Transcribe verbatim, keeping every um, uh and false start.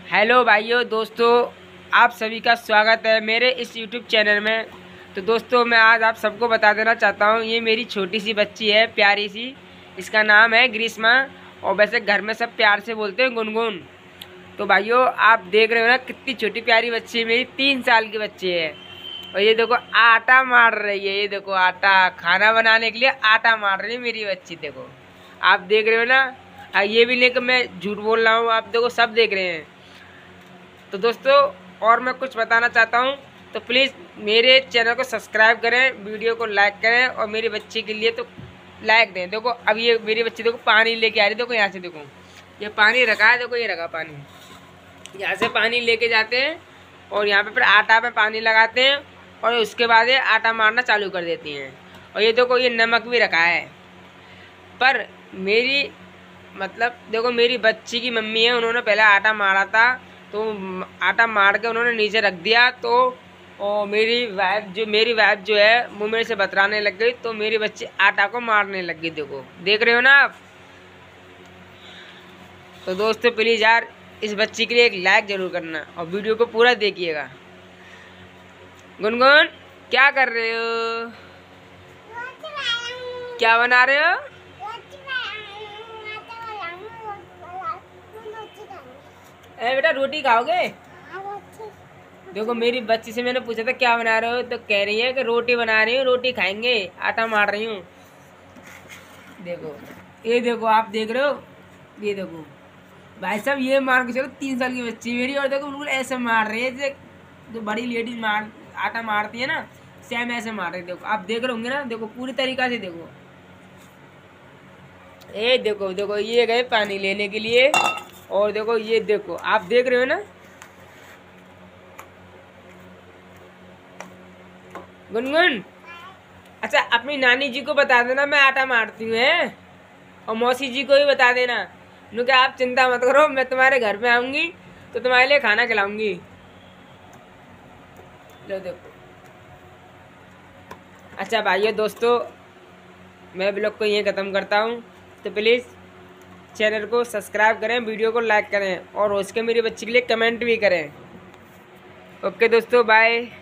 Hello भाइयों दोस्तों, आप सभी का स्वागत है मेरे इस यूट्यूब चैनल में। तो दोस्तों मैं आज आप सबको बता देना चाहता हूँ, ये मेरी छोटी सी बच्ची है, प्यारी सी। इसका नाम है ग्रीष्मा और वैसे घर में सब प्यार से बोलते हैं गुनगुन। तो भाइयों आप देख रहे हो ना, कितनी छोटी प्यारी बच्ची है मेरी, तीन साल की बच्ची है। और ये देखो आटा मार रही है, ये देखो आटा खाना बनाने के लिए आटा मार रही है मेरी बच्ची। देखो आप देख रहे हो ना, ये भी नहीं कि मैं झूठ बोल रहा हूँ, आप देखो सब देख रहे हैं। तो दोस्तों और मैं कुछ बताना चाहता हूँ, तो प्लीज़ मेरे चैनल को सब्सक्राइब करें, वीडियो को लाइक करें और मेरी बच्ची के लिए तो लाइक दें। देखो अब ये मेरी बच्ची देखो पानी लेके आ रही है, देखो यहाँ से देखो ये पानी रखा है, देखो ये रखा पानी, यहाँ से पानी लेके जाते हैं और यहाँ पे फिर आटा पे पानी लगाते हैं और उसके बाद ये आटा मारना चालू कर देती हैं। और ये देखो ये नमक भी रखा है। पर मेरी मतलब देखो मेरी बच्ची की मम्मी है, उन्होंने पहले आटा मारा था, तो आटा मार के उन्होंने नीचे रख दिया। तो और मेरी वाइफ जो मेरी वाइफ जो है वो मेरे से बतराने लग गई, तो मेरी बच्ची आटा को मारने लग गई। देखो देख रहे हो ना आप। तो दोस्तों प्लीज़ यार इस बच्ची के लिए एक लाइक ज़रूर करना और वीडियो को पूरा देखिएगा। गुनगुन क्या कर रहे हो, क्या बना रहे हो? ए बेटा रोटी खाओगे? देखो मेरी बच्ची से मैंने पूछा था क्या बना रहे हो, तो कह रही है कि रोटी बना रही हूँ, रोटी खाएंगे, आटा मार रही हूँ। देखो ये देखो आप देख रहे हो, ये देखो भाई साहब ये मार के चलो, तीन साल की बच्ची मेरी, और देखो बिल्कुल ऐसे मार रही है जैसे जो बड़ी लेडीज मार आटा मारती है ना, सेम ऐसे मार रही है। देखो आप देख रहे होंगे ना, देखो पूरी तरीका से देखो। ए देखो देखो ये गए पानी लेने के लिए और देखो ये देखो आप देख रहे हो ना। गुनगुन अच्छा अपनी नानी जी को बता देना मैं आटा मारती हूँ है, और मौसी जी को भी बता देना। नु क्या आप चिंता मत करो, मैं तुम्हारे घर में आऊंगी तो तुम्हारे लिए खाना खिलाऊंगी। लो देखो। अच्छा भाइयों दोस्तों मैं ब्लॉग को यहीं ख़त्म करता हूँ, तो प्लीज़ चैनल को सब्सक्राइब करें, वीडियो को लाइक करें और उसके मेरी बच्ची के लिए कमेंट भी करें। ओके दोस्तों बाय।